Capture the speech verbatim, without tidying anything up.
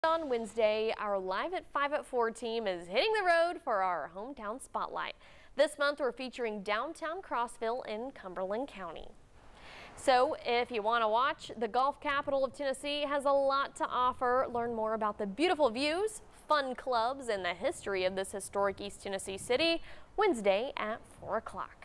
On Wednesday, our Live at five at four team is hitting the road for our hometown spotlight. This month, we're featuring downtown Crossville in Cumberland County. So if you want to watch, the golf capital of Tennessee has a lot to offer. Learn more about the beautiful views, fun clubs, and the history of this historic East Tennessee city Wednesday at four o'clock.